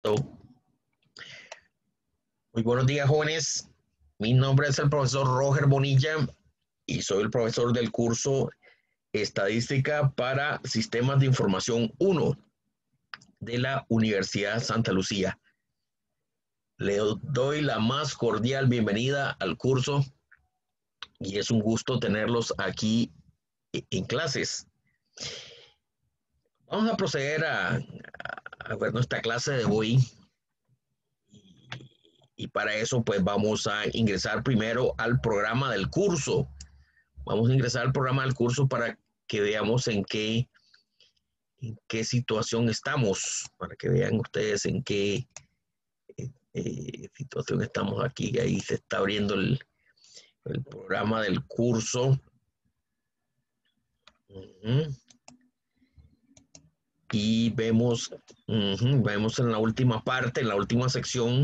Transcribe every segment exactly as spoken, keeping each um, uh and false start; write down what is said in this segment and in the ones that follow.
Muy buenos días, jóvenes. Mi nombre es el profesor Roger Bonilla y soy el profesor del curso Estadística para Sistemas de Información uno de la Universidad Santa Lucía. Le doy la más cordial bienvenida al curso y es un gusto tenerlos aquí en clases. Vamos a proceder a, a ver nuestra clase de hoy. Y para eso, pues vamos a ingresar primero al programa del curso. Vamos a ingresar al programa del curso para que veamos en qué, en qué situación estamos, para que vean ustedes en qué eh, eh, situación estamos aquí. Ahí se está abriendo el, el programa del curso. Uh-huh. Y vemos, uh-huh, vemos en la última parte, en la última sección,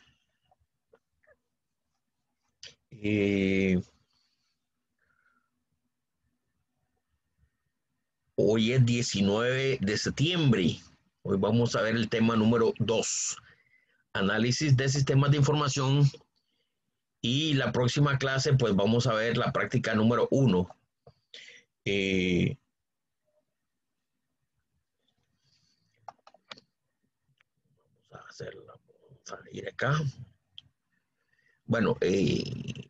eh, hoy es diecinueve de septiembre. Hoy vamos a ver el tema número dos, análisis de sistemas de información. Y la próxima clase, pues vamos a ver la práctica número uno. Eh, vamos a hacerla, vamos a ir acá. Bueno, eh,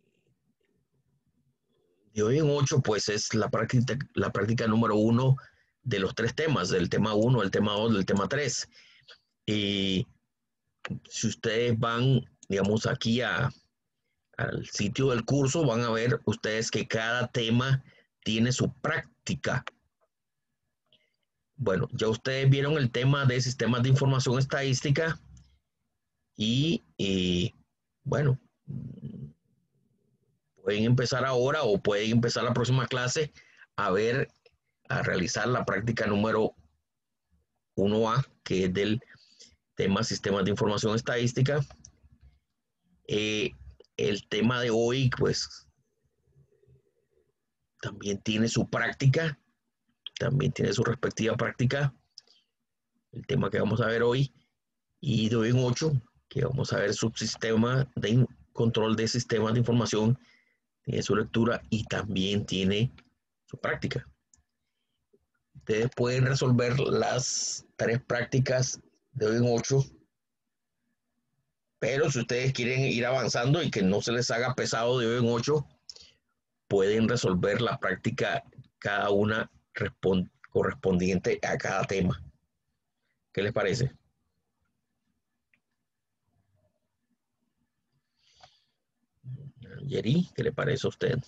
de hoy en ocho, pues es la práctica, la práctica número uno de los tres temas, del tema uno, del tema dos, del tema tres. Y si ustedes van, digamos, aquí a, al sitio del curso, van a ver ustedes que cada tema tiene su práctica. Bueno, ya ustedes vieron el tema de sistemas de información estadística y, y bueno, pueden empezar ahora o pueden empezar la próxima clase a ver, a realizar la práctica número uno A, que es del tema sistemas de información estadística. Eh, el tema de hoy, pues, también tiene su práctica, también tiene su respectiva práctica, el tema que vamos a ver hoy, y de hoy en ocho, que vamos a ver subsistema de control de sistemas de información, tiene su lectura y también tiene su práctica. Ustedes pueden resolver las tres prácticas de hoy en ocho, pero si ustedes quieren ir avanzando y que no se les haga pesado de hoy en ocho, pueden resolver la práctica cada una correspondiente a cada tema. ¿Qué les parece? Yeri, ¿qué le parece a usted?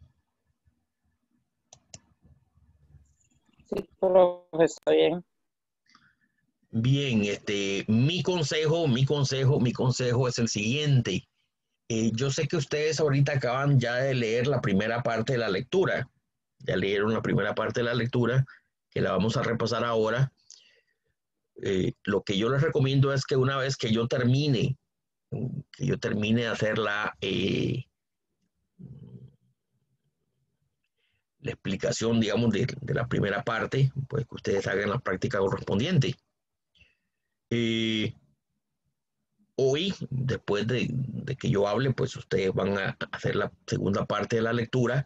Sí, profesor, bien. Bien, este, mi consejo, mi consejo, mi consejo es el siguiente. Eh, yo sé que ustedes ahorita acaban ya de leer la primera parte de la lectura. Ya leyeron la primera parte de la lectura, que la vamos a repasar ahora. Eh, lo que yo les recomiendo es que una vez que yo termine, que yo termine de hacer la, eh, la explicación, digamos, de, de, la primera parte, pues que ustedes hagan la práctica correspondiente. Eh, hoy, después de, de que yo hable, pues ustedes van a hacer la segunda parte de la lectura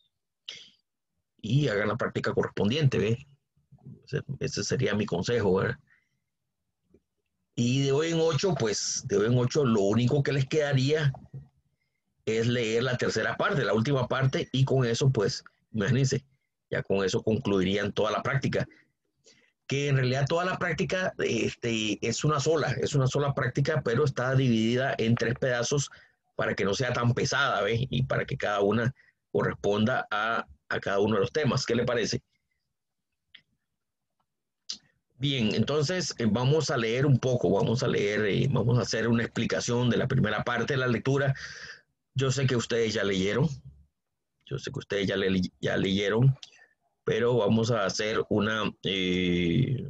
y hagan la práctica correspondiente, ¿ves? Ese, ese sería mi consejo, ¿verdad? Y de hoy en ocho, pues de hoy en ocho, lo único que les quedaría es leer la tercera parte, la última parte, y con eso, pues, imagínense, ya con eso concluirían toda la práctica. Que en realidad toda la práctica este, es una sola, es una sola práctica, pero está dividida en tres pedazos para que no sea tan pesada, ¿ves? Y para que cada una corresponda a, a cada uno de los temas. ¿Qué le parece? Bien, entonces eh, vamos a leer un poco, vamos a leer, eh, vamos a hacer una explicación de la primera parte de la lectura. Yo sé que ustedes ya leyeron, yo sé que ustedes ya, le, ya leyeron, pero vamos a hacer una, eh,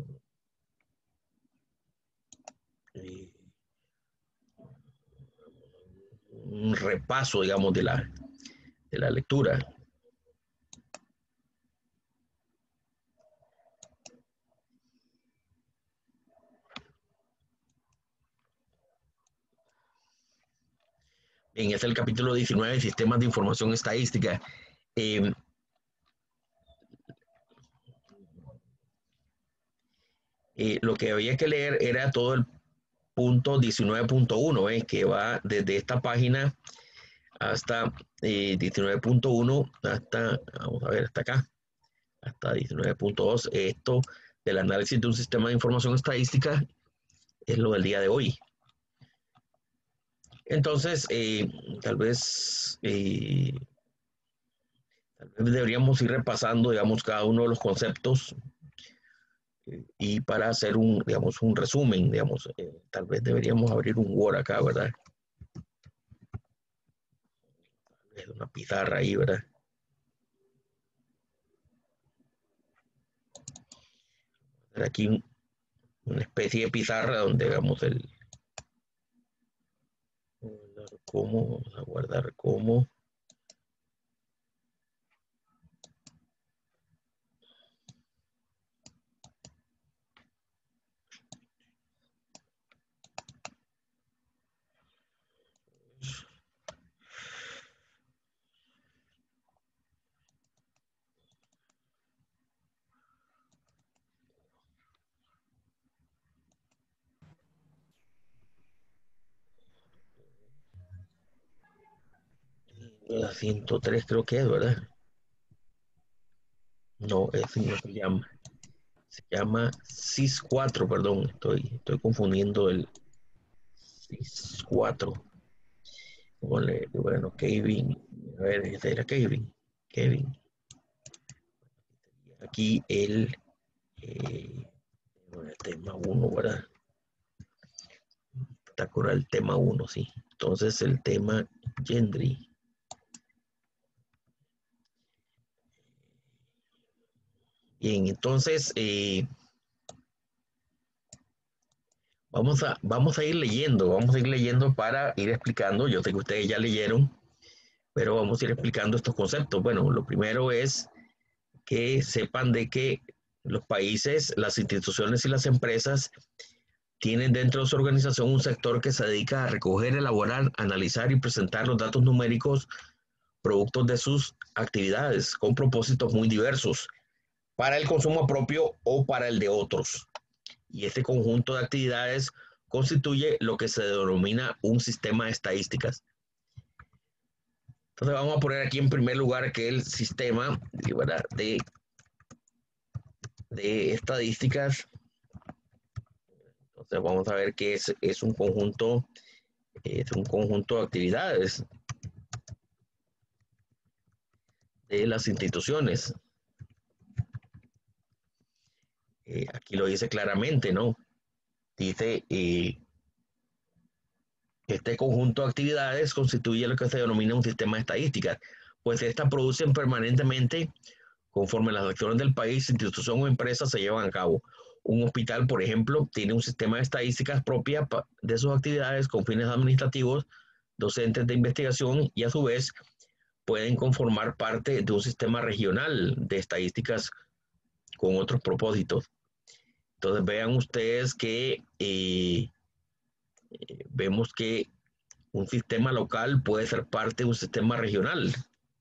eh, un repaso, digamos, de la, de la lectura. en este el capítulo diecinueve, Sistemas de Información Estadística. Eh, eh, lo que había que leer era todo el punto diecinueve punto uno, eh, que va desde esta página hasta eh, diecinueve punto uno, hasta, vamos a ver, hasta acá, hasta diecinueve punto dos. Esto del análisis de un sistema de información estadística es lo del día de hoy. Entonces, eh, tal vez, eh, tal vez deberíamos ir repasando, digamos, cada uno de los conceptos, eh, y para hacer un, digamos, un resumen, digamos, eh, tal vez deberíamos abrir un Word acá, ¿verdad? Una pizarra ahí, ¿verdad? Aquí un, una especie de pizarra donde hagamos el, cómo, vamos a guardar cómo. La ciento tres creo que es, ¿verdad? No, ese no se llama. Se llama S I S cuatro, perdón. Estoy, estoy confundiendo el S I S cuatro. Bueno, Kevin. A ver, este era Kevin. Kevin. Aquí el, eh, el tema uno, ¿verdad? Espectacular el tema uno, sí. Entonces el tema Gendry. Bien, entonces eh, vamos, a, vamos a ir leyendo, vamos a ir leyendo para ir explicando. Yo sé que ustedes ya leyeron, pero vamos a ir explicando estos conceptos. Bueno, lo primero es que sepan de que los países, las instituciones y las empresas tienen dentro de su organización un sector que se dedica a recoger, elaborar, analizar y presentar los datos numéricos productos de sus actividades con propósitos muy diversos para el consumo propio o para el de otros. Y este conjunto de actividades constituye lo que se denomina un sistema de estadísticas. Entonces vamos a poner aquí en primer lugar que el sistema de, de estadísticas. Entonces vamos a ver que es, es un conjunto, es un conjunto de actividades de las instituciones. Eh, aquí lo dice claramente, ¿no? Dice, eh, este conjunto de actividades constituye lo que se denomina un sistema de estadísticas, pues estas producen permanentemente conforme las acciones del país, institución o empresa se llevan a cabo. Un hospital, por ejemplo, tiene un sistema de estadísticas propia de sus actividades con fines administrativos, docentes de investigación y a su vez pueden conformar parte de un sistema regional de estadísticas con otros propósitos. Entonces vean ustedes que eh, eh, vemos que un sistema local puede ser parte de un sistema regional.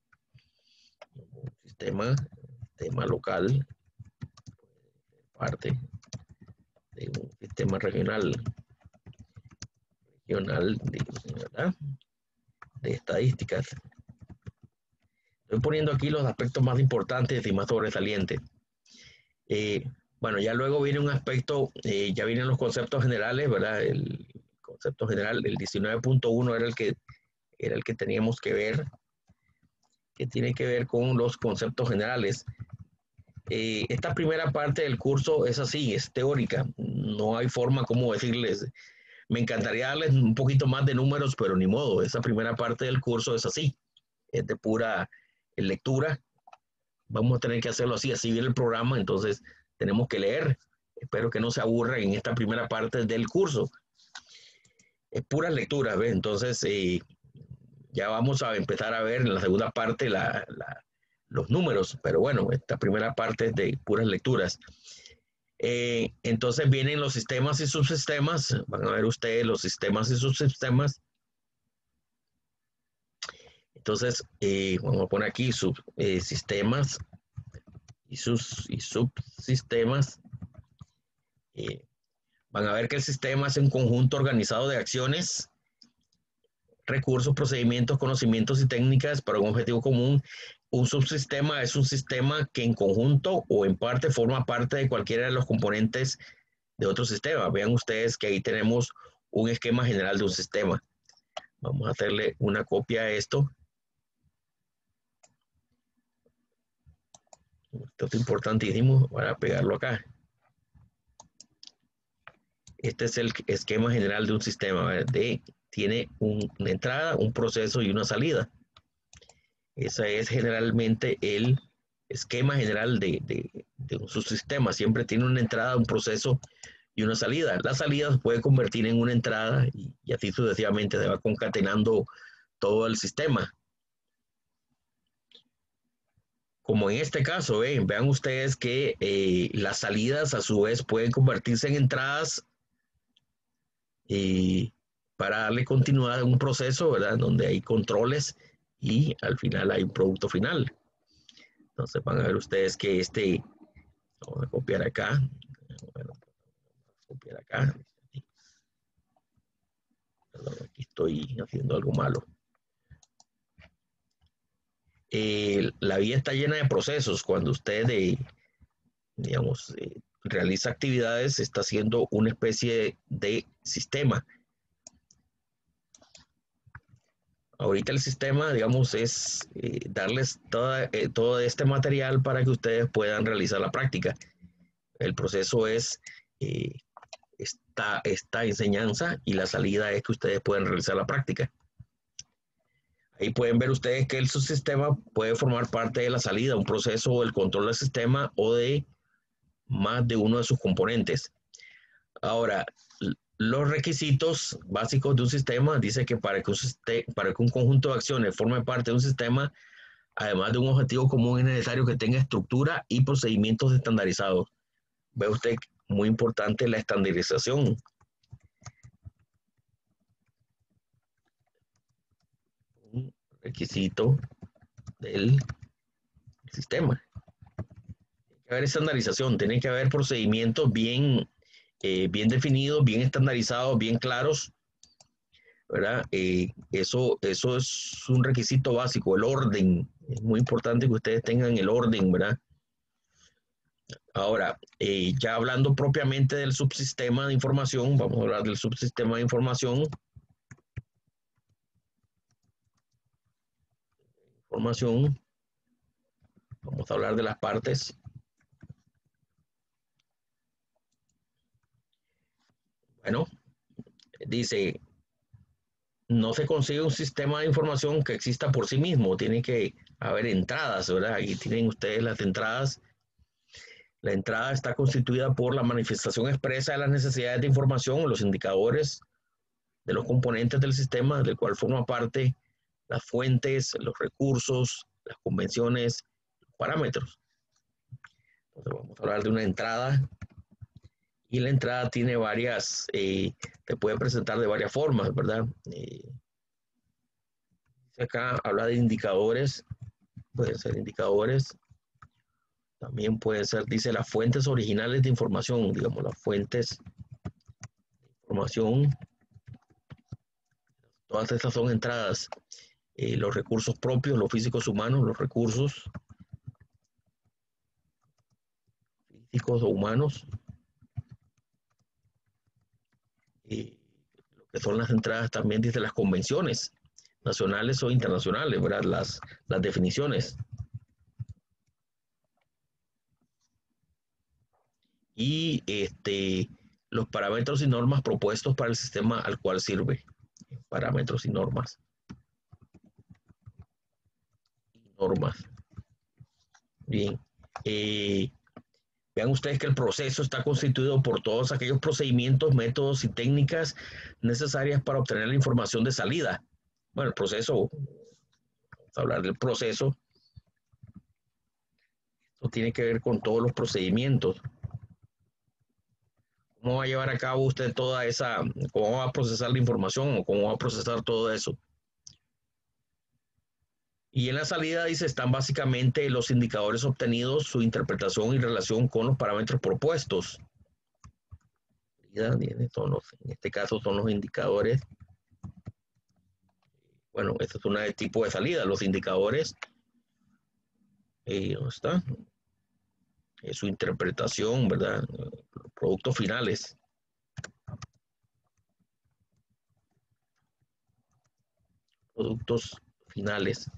Un sistema, sistema local parte de un sistema regional, regional de, ¿verdad? de estadísticas. Estoy poniendo aquí los aspectos más importantes y más sobresalientes. Eh, bueno, ya luego viene un aspecto, eh, ya vienen los conceptos generales, ¿verdad? El concepto general, el diecinueve punto uno era el que era el que teníamos que ver, que tiene que ver con los conceptos generales. Eh, esta primera parte del curso es así, es teórica, no hay forma como decirles. Me encantaría darles un poquito más de números, pero ni modo, esa primera parte del curso es así, es de pura lectura. Vamos a tener que hacerlo así, así viene el programa, entonces tenemos que leer. Espero que no se aburran en esta primera parte del curso. Es pura lectura, ¿ves? Entonces, eh, ya vamos a empezar a ver en la segunda parte la, la, los números, pero bueno, esta primera parte es de puras lecturas. Eh, entonces vienen los sistemas y subsistemas, van a ver ustedes los sistemas y subsistemas. Entonces, eh, vamos a poner aquí sub, eh, sistemas y, sus, y subsistemas. Eh, van a ver que el sistema es un conjunto organizado de acciones, recursos, procedimientos, conocimientos y técnicas para un objetivo común. Un subsistema es un sistema que en conjunto o en parte forma parte de cualquiera de los componentes de otro sistema. Vean ustedes que ahí tenemos un esquema general de un sistema. Vamos a hacerle una copia a esto. Esto es importantísimo para pegarlo acá. Este es el esquema general de un sistema. De, tiene un, una entrada, un proceso y una salida. Ese es generalmente el esquema general de, de, de un subsistema. Siempre tiene una entrada, un proceso y una salida. La salida se puede convertir en una entrada y, y así sucesivamente se va concatenando todo el sistema. Como en este caso, ¿eh? Vean ustedes que eh, las salidas a su vez pueden convertirse en entradas eh, para darle continuidad a un proceso, ¿verdad? Donde hay controles y al final hay un producto final. Entonces van a ver ustedes que este, vamos a copiar acá, bueno, copiar acá. Perdón, aquí estoy haciendo algo malo. Eh, la vida está llena de procesos. Cuando usted, eh, digamos, eh, realiza actividades, está haciendo una especie de sistema. Ahorita el sistema, digamos, es eh, darles toda, eh, todo este material para que ustedes puedan realizar la práctica. El proceso es eh, esta, esta enseñanza y la salida es que ustedes puedan realizar la práctica. Ahí pueden ver ustedes que el subsistema puede formar parte de la salida, un proceso o el control del sistema o de más de uno de sus componentes. Ahora, los requisitos básicos de un sistema dice que para que un, para que un conjunto de acciones forme parte de un sistema, además de un objetivo común, es necesario que tenga estructura y procedimientos estandarizados. Ve usted, muy importante la estandarización. Un requisito del sistema. Tiene que haber estandarización, tiene que haber procedimientos bien, eh, bien definidos, bien estandarizados, bien claros, ¿verdad? Eh, eso, eso es un requisito básico, el orden. Es muy importante que ustedes tengan el orden, ¿verdad? Ahora, eh, ya hablando propiamente del subsistema de información, vamos a hablar del subsistema de información. Información. Vamos a hablar de las partes. Bueno, dice, no se consigue un sistema de información que exista por sí mismo, tiene que haber entradas, ¿verdad? Aquí tienen ustedes las entradas. La entrada está constituida por la manifestación expresa de las necesidades de información, los indicadores de los componentes del sistema, del cual forma parte las fuentes, los recursos, las convenciones, los parámetros. Entonces vamos a hablar de una entrada y la entrada tiene varias, eh, te puede presentar de varias formas, ¿verdad? Eh, acá habla de indicadores, pueden ser indicadores, también puede ser, dice, las fuentes originales de información, digamos, las fuentes de información, todas estas son entradas. Eh, los recursos propios, los físicos humanos, los recursos físicos o humanos, eh, lo que son las entradas también dice las convenciones nacionales o internacionales, ¿verdad? Las, las definiciones. Y este, los parámetros y normas propuestos para el sistema al cual sirve. Parámetros y normas. Normas. Bien. Eh, vean ustedes que el proceso está constituido por todos aquellos procedimientos, métodos y técnicas necesarias para obtener la información de salida. Bueno, el proceso, vamos a hablar del proceso. Esto tiene que ver con todos los procedimientos. ¿Cómo va a llevar a cabo usted toda esa, cómo va a procesar la información o cómo va a procesar todo eso? Y en la salida dice, están básicamente los indicadores obtenidos, su interpretación y relación con los parámetros propuestos. Son los, en este caso son los indicadores. Bueno, este es un tipo de salida, los indicadores. Eh, ¿Dónde está? Es su interpretación, ¿verdad? Los productos finales. Productos finales.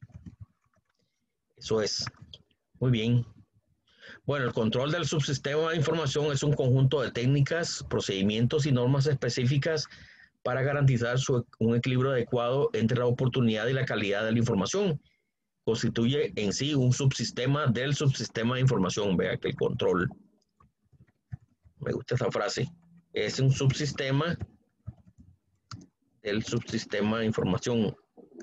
Eso es. Muy bien. Bueno, el control del subsistema de información es un conjunto de técnicas, procedimientos y normas específicas para garantizar su, un equilibrio adecuado entre la oportunidad y la calidad de la información. Constituye en sí un subsistema del subsistema de información. Vea que el control. Me gusta esa frase. Es un subsistema del subsistema de información.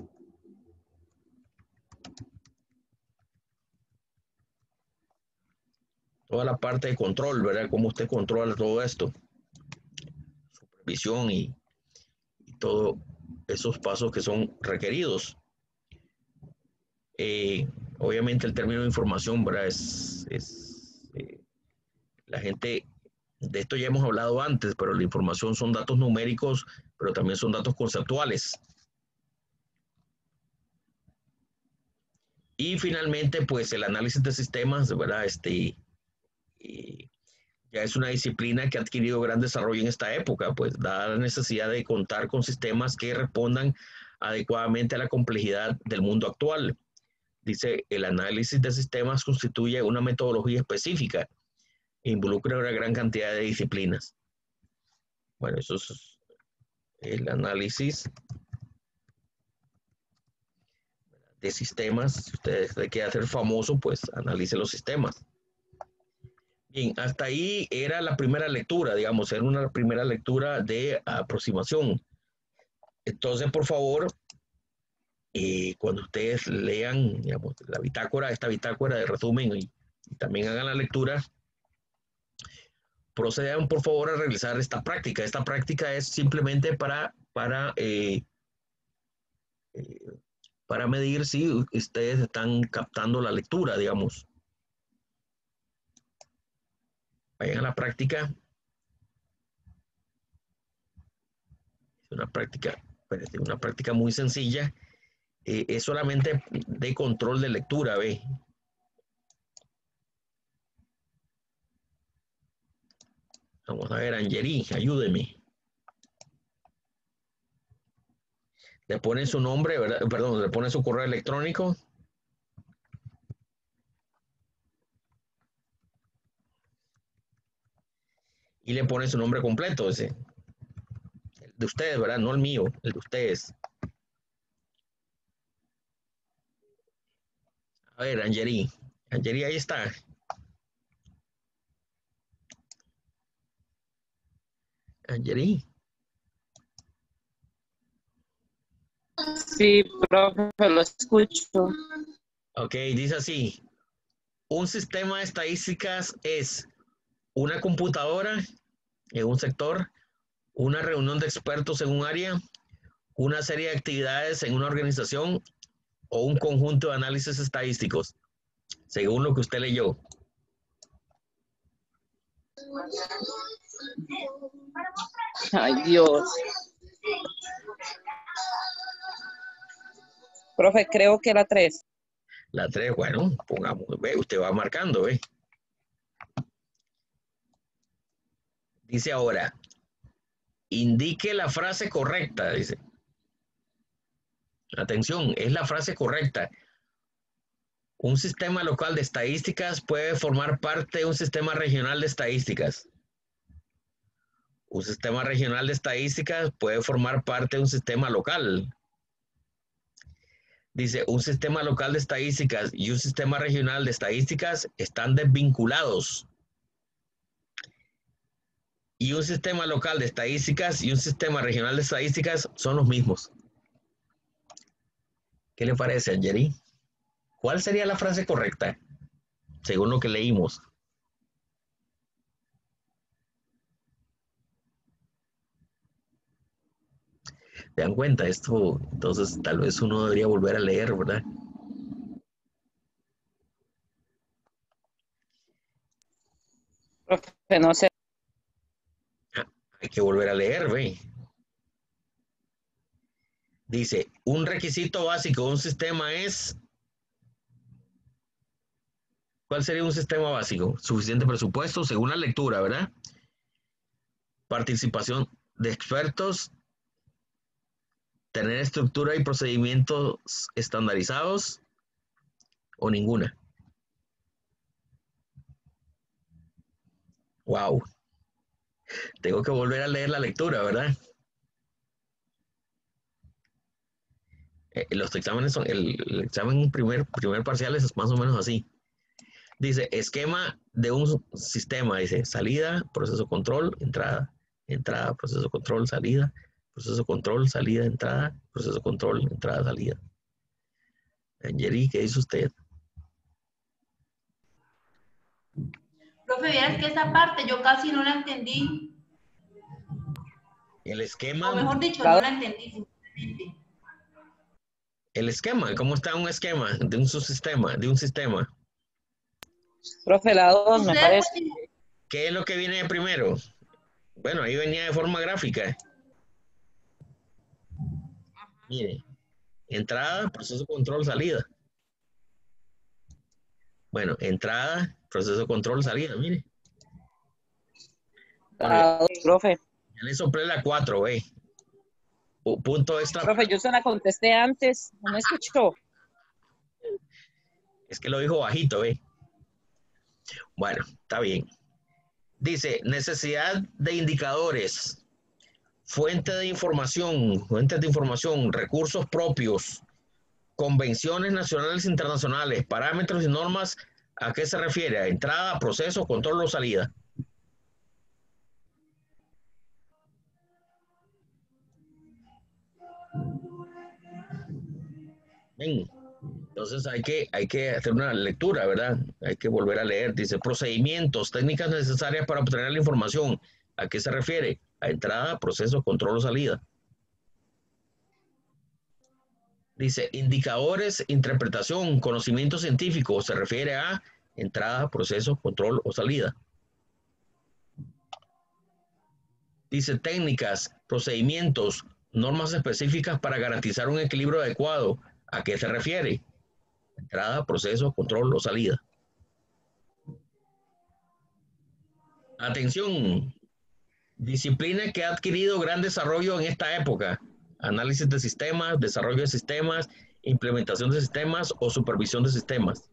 Toda la parte de control, ¿verdad? Cómo usted controla todo esto. Supervisión y, y todos esos pasos que son requeridos. Eh, obviamente el término de información, ¿verdad? Es, es eh, la gente, de esto ya hemos hablado antes, pero la información son datos numéricos, pero también son datos conceptuales. Y finalmente, pues el análisis de sistemas, ¿verdad? Este, eh, ya es una disciplina que ha adquirido gran desarrollo en esta época, pues dada la necesidad de contar con sistemas que respondan adecuadamente a la complejidad del mundo actual. Dice, el análisis de sistemas constituye una metodología específica e involucra una gran cantidad de disciplinas. Bueno, eso es el análisis de sistemas. Si usted quiere hacer famoso, pues analice los sistemas. Bien, hasta ahí era la primera lectura, digamos, era una primera lectura de aproximación. Entonces, por favor, eh, cuando ustedes lean, digamos, la bitácora, esta bitácora de resumen y, y también hagan la lectura, procedan por favor a realizar esta práctica. Esta práctica es simplemente para, para, eh, eh, para medir si ustedes están captando la lectura, digamos. Vayan a la práctica. Es una práctica, una práctica muy sencilla. Eh, es solamente de control de lectura, ¿ve? Vamos a ver, Angeli, ayúdeme. Le pone su nombre, ¿verdad? Perdón, le pone su correo electrónico. Y le pone su nombre completo, ese. El de ustedes, ¿verdad? No el mío, el de ustedes. A ver, Angeli. Angeli, ahí está. Angeli. Sí, profe, lo escucho. Ok, dice así. Un sistema de estadísticas es una computadora en un sector, una reunión de expertos en un área, una serie de actividades en una organización o un conjunto de análisis estadísticos, según lo que usted leyó. Ay, Dios. Profe, creo que la tres. La tres, bueno, pongamos, ve, usted va marcando, ve. Dice ahora, indique la frase correcta, dice. Atención, es la frase correcta. Un sistema local de estadísticas puede formar parte de un sistema regional de estadísticas. Un sistema regional de estadísticas puede formar parte de un sistema local. Dice, un sistema local de estadísticas y un sistema regional de estadísticas están desvinculados. Y un sistema local de estadísticas y un sistema regional de estadísticas son los mismos. ¿Qué le parece, Angeli? ¿Cuál sería la frase correcta, según lo que leímos? ¿Se dan cuenta? Esto, entonces, tal vez uno debería volver a leer, ¿verdad? no sé. Hay que volver a leer, ve. Dice, un requisito básico de un sistema es... ¿Cuál sería un sistema básico? Suficiente presupuesto, según la lectura, ¿verdad? Participación de expertos, tener estructura y procedimientos estandarizados o ninguna. Wow. Tengo que volver a leer la lectura, ¿verdad? Eh, los exámenes son, el, el examen primer, primer parcial es más o menos así. Dice, esquema de un sistema, dice, salida, proceso control, entrada, entrada, proceso control, salida, proceso control, salida, entrada, proceso control, entrada, salida. Angeli, ¿qué dice usted? Profe, vieras que esa parte yo casi no la entendí. El esquema. O mejor dicho, no la entendí simplemente. El esquema, ¿cómo está un esquema de un subsistema, de un sistema? Profe, la dos me parece. ¿Qué es lo que viene de primero? Bueno, ahí venía de forma gráfica. Mire, entrada, proceso control, salida. Bueno, entrada, proceso control, salida, mire. Bueno, La dos, profe. ya le soplé la cuatro, ve. Punto extra. Profe, yo se la contesté antes, no me escuchó. Es que lo dijo bajito, ve. Bueno, está bien. Dice, necesidad de indicadores, fuente de información, fuentes de información, recursos propios, convenciones nacionales e internacionales, parámetros y normas, ¿a qué se refiere? ¿A entrada, proceso, control o salida? Bien. Entonces hay que, hay que hacer una lectura, ¿verdad? Hay que volver a leer. Dice, procedimientos, técnicas necesarias para obtener la información. ¿A qué se refiere? A entrada, proceso, control o salida. Dice, indicadores, interpretación, conocimiento científico. Se refiere a entrada, proceso, control o salida. Dice, técnicas, procedimientos, normas específicas para garantizar un equilibrio adecuado. ¿A qué se refiere? Entrada, proceso, control o salida. Atención, disciplina que ha adquirido gran desarrollo en esta época. Análisis de sistemas, desarrollo de sistemas, implementación de sistemas o supervisión de sistemas.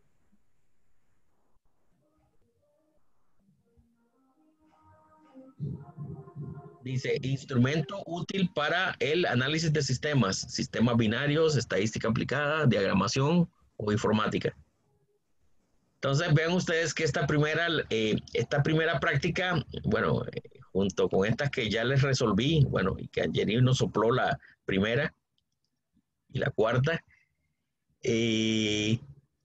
Dice, instrumento útil para el análisis de sistemas, sistemas binarios, estadística aplicada, diagramación o informática. Entonces vean ustedes que esta primera, eh, esta primera práctica, bueno, eh, junto con estas que ya les resolví, bueno, y que Angeli nos sopló la primera y la cuarta, eh,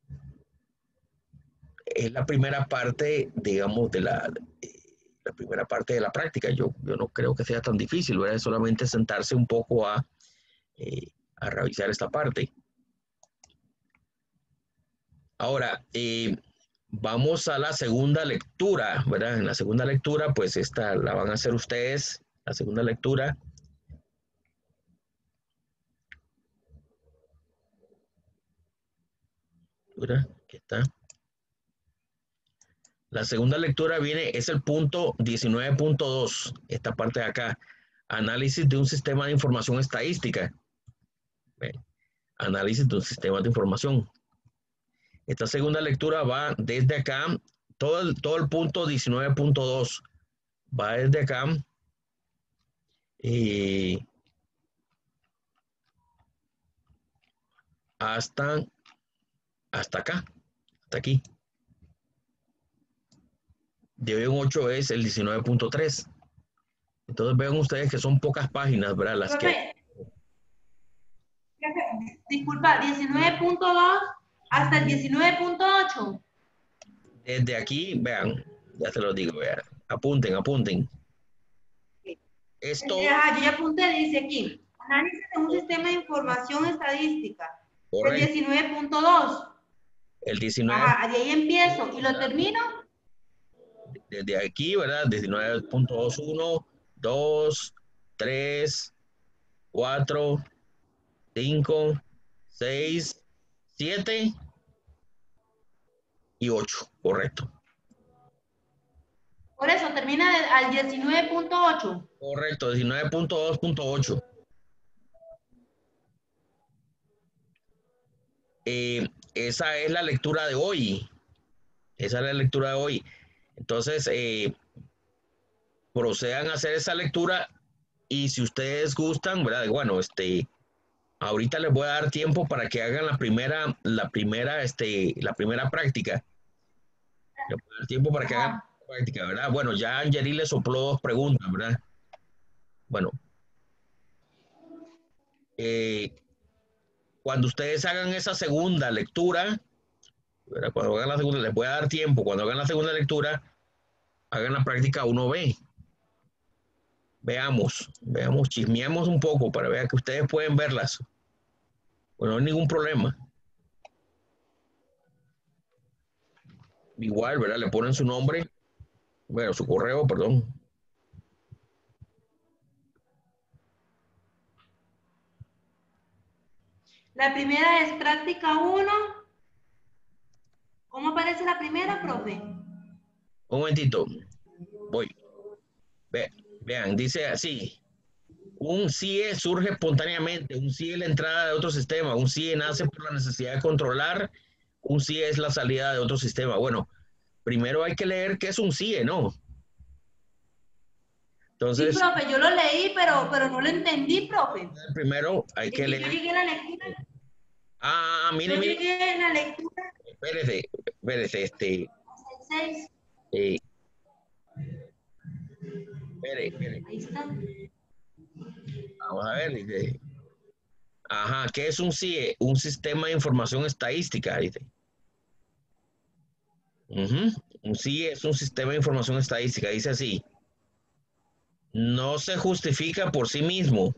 es la primera parte, digamos, de la, eh, la primera parte de la práctica. Yo, yo no creo que sea tan difícil, ¿verdad? Es solamente sentarse un poco a, eh, a revisar esta parte. Ahora, eh, vamos a la segunda lectura, ¿verdad? En la segunda lectura, pues esta la van a hacer ustedes, la segunda lectura. ¿Verdad? Aquí está. La segunda lectura viene, es el punto diecinueve punto dos, esta parte de acá. Análisis de un sistema de información estadística. Bien. Análisis de un sistema de información. Esta segunda lectura va desde acá, todo el, todo el punto diecinueve punto dos va desde acá y hasta, hasta acá, hasta aquí. De hoy en ocho es el diecinueve punto tres. Entonces vean ustedes que son pocas páginas, ¿verdad? Las que... Disculpa, diecinueve punto dos hasta el diecinueve punto ocho. Desde aquí, vean, ya se los digo, vean, apunten, apunten. Esto... Ajá, yo ya apunté, dice aquí, análisis de un sistema de información estadística. Correcto. El diecinueve punto dos. El diecinueve. Ajá, de ahí empiezo y lo termino. desde aquí, ¿verdad? diecinueve punto veintiuno, dos, tres, cuatro, cinco, seis, siete y ocho, correcto. Por eso termina de- al diecinueve punto ocho. Correcto, diecinueve punto dos punto ocho. Eh, esa es la lectura de hoy. Esa es la lectura de hoy. Entonces, eh, procedan a hacer esa lectura y si ustedes gustan, ¿verdad? Bueno, este, ahorita les voy a dar tiempo para que hagan la primera, la primera, este, la primera práctica. Les voy a dar tiempo para que hagan Ajá. la práctica, ¿verdad? Bueno, ya Angeli le sopló dos preguntas, ¿verdad? Bueno, eh, cuando ustedes hagan esa segunda lectura, ¿verdad? Cuando hagan la segunda, les voy a dar tiempo, cuando hagan la segunda lectura, hagan la práctica uno B. Veamos, veamos, chismeamos un poco para ver que ustedes pueden verlas. Bueno, no hay ningún problema. Igual, ¿verdad? Le ponen su nombre, bueno, su correo, perdón. La primera es práctica uno. ¿Cómo aparece la primera, profe? Un momentito, voy. Ve, vean, dice así. Un C I E surge espontáneamente, un C I E es la entrada de otro sistema, un C I E nace por la necesidad de controlar, un C I E es la salida de otro sistema. Bueno, primero hay que leer qué es un C I E, ¿no? Entonces, Sí, profe, yo lo leí, pero, pero no lo entendí, profe. primero hay Es que que yo leer. llegué a la lectura. Ah, mire, Yo mire, llegué en la lectura espérese, espérese, este, hasta el seis. eh, espere, espere, Ahí está. vamos a ver, dice, ajá, ¿qué es un C I E? Un sistema de información estadística, dice. Ujú. Un C I E es un sistema de información estadística, dice así. No se justifica por sí mismo.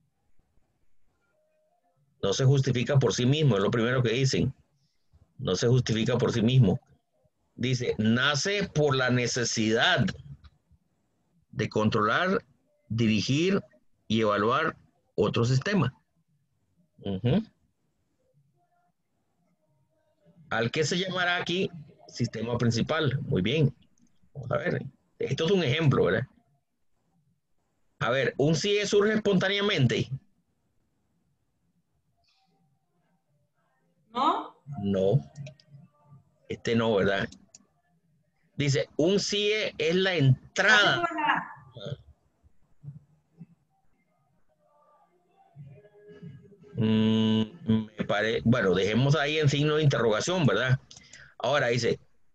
No se justifica por sí mismo, es lo primero que dicen. No se justifica por sí mismo. Dice, nace por la necesidad de controlar, dirigir y evaluar otro sistema. Uh-huh. Al que se llamará aquí sistema principal. Muy bien. Vamos a ver. Esto es un ejemplo, ¿verdad? A ver, ¿un C I E surge espontáneamente? ¿No? No. Este no, ¿verdad? Dice, un C I E es la entrada. Mm, me pare... Bueno, dejemos ahí en signo de interrogación, ¿verdad? Ahora dice,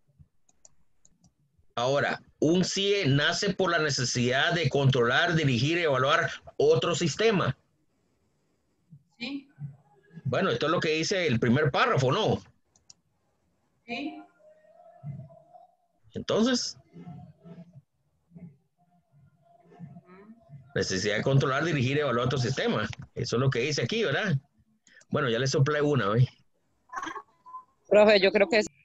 ahora, un C I E nace por la necesidad de controlar, dirigir y evaluar otro sistema. Sí. Bueno, esto es lo que dice el primer párrafo, ¿no? Sí. Entonces, necesidad de controlar, dirigir y evaluar otro sistema. Eso es lo que dice aquí, ¿verdad? Bueno, ya le soplé una, ¿ves? Profe, yo creo que es,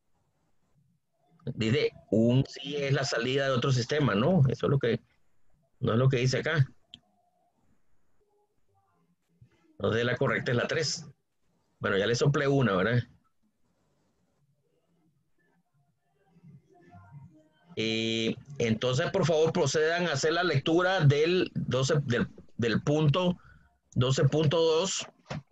Dice, un C I E es la salida de otro sistema, ¿no? Eso es lo que, no es lo que dice acá. Entonces la correcta es la tres. Bueno, ya le soplé una, ¿verdad? Eh, entonces, por favor, procedan a hacer la lectura del, doce, del, del punto doce punto dos.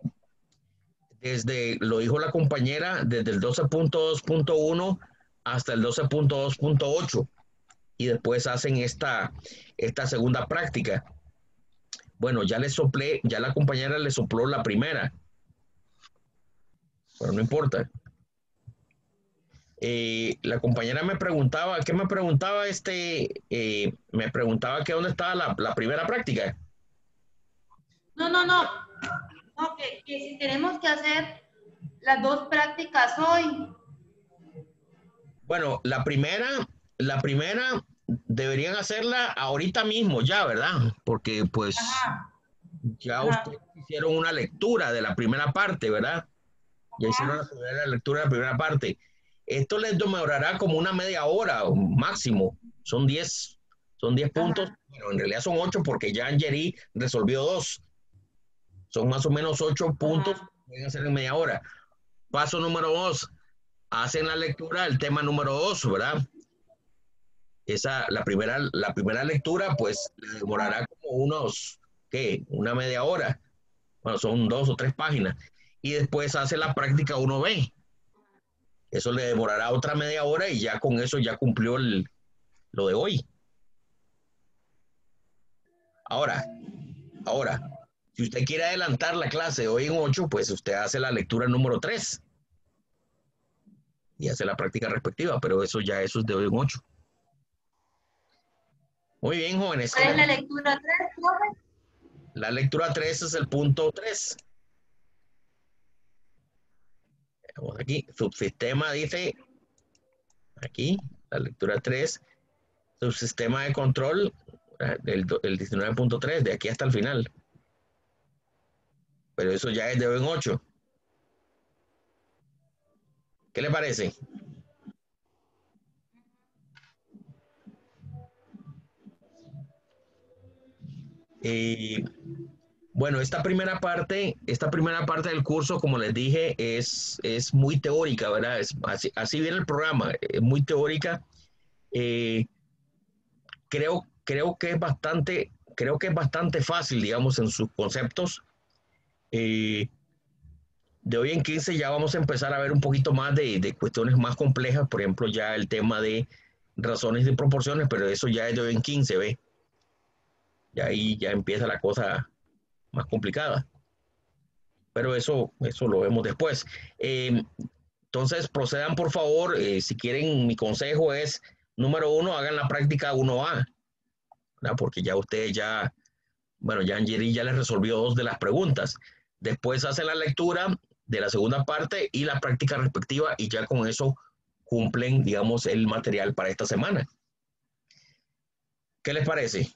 Desde, lo dijo la compañera, desde el doce punto dos punto uno hasta el doce punto dos punto ocho. Y después hacen esta, esta segunda práctica. Bueno, ya le soplé, ya la compañera le sopló la primera. Pero no importa. Eh, la compañera me preguntaba, ¿qué me preguntaba este? Eh, me preguntaba que dónde estaba la, la primera práctica. No, no, no. No, que, que si tenemos que hacer las dos prácticas hoy. Bueno, la primera, la primera deberían hacerla ahorita mismo ya, ¿verdad? Porque pues Ajá. ya Ajá. ustedes hicieron una lectura de la primera parte, ¿verdad? Ya hicieron la primera lectura de la primera parte. Esto les demorará como una media hora máximo. Son diez, son diez puntos. Bueno, en realidad son ocho porque ya Angeri resolvió dos. Son más o menos ocho puntos. Ajá. Pueden hacer en media hora. Paso número dos. Hacen la lectura del tema número dos, ¿verdad? Esa, la primera, la primera lectura, pues, le demorará como unos, ¿qué? Una media hora. Bueno, son dos o tres páginas. Y después hace la práctica uno B. Eso le demorará otra media hora y ya con eso ya cumplió el, lo de hoy. Ahora, ahora, si usted quiere adelantar la clase de hoy en ocho, pues usted hace la lectura número tres y hace la práctica respectiva, pero eso ya eso es de hoy en ocho. Muy bien, jóvenes. ¿Cuál es la lectura tres, profe? La lectura tres es el punto tres. Vamos aquí, subsistema dice, aquí, la lectura tres, subsistema de control, el, el diecinueve punto tres, de aquí hasta el final. Pero eso ya es de hoy en ocho. ¿Qué le parece? Eh, bueno, esta primera parte, esta primera parte del curso, como les dije, es, es muy teórica, ¿verdad? Es, así, así viene el programa, es muy teórica. Eh, creo, creo que es bastante, creo que es bastante fácil, digamos, en sus conceptos. Eh, de hoy en quince ya vamos a empezar a ver un poquito más de, de cuestiones más complejas, por ejemplo, ya el tema de razones y proporciones, pero eso ya es de hoy en quince, ¿ve? Y ahí ya empieza la cosa más complicada. Pero eso, eso lo vemos después. Eh, entonces, procedan por favor. Eh, si quieren, mi consejo es, número uno, hagan la práctica uno A, ¿verdad? Porque ya ustedes ya, bueno, ya Angeri ya les resolvió dos de las preguntas. Después hacen la lectura de la segunda parte y la práctica respectiva y ya con eso cumplen, digamos, el material para esta semana. ¿Qué les parece?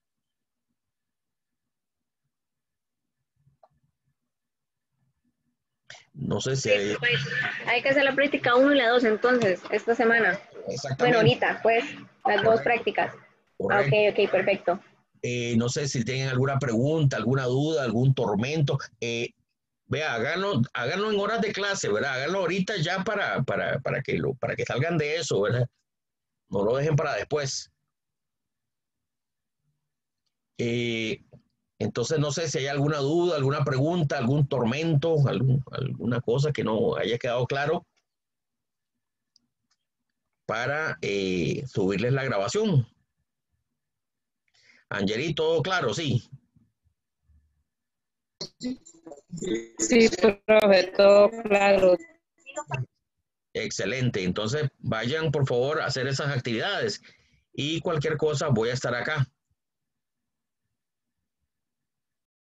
No sé si Sí, hay... pues, hay que hacer la práctica uno y la dos entonces, esta semana. Exactamente. Bueno, ahorita, pues, las dos prácticas. Correcto. Ah, ok, ok, perfecto. Eh, no sé si tienen alguna pregunta, alguna duda, algún tormento. Eh, vea, háganlo, háganlo en horas de clase, ¿verdad? Háganlo ahorita ya para, para, para, que lo, para que salgan de eso, ¿verdad? No lo dejen para después. Eh, entonces, no sé si hay alguna duda, alguna pregunta, algún tormento, algún, alguna cosa que no haya quedado claro para eh, subirles la grabación. Angeli, todo claro, sí. Sí, profe, todo claro. Excelente. Entonces, vayan por favor a hacer esas actividades y cualquier cosa voy a estar acá.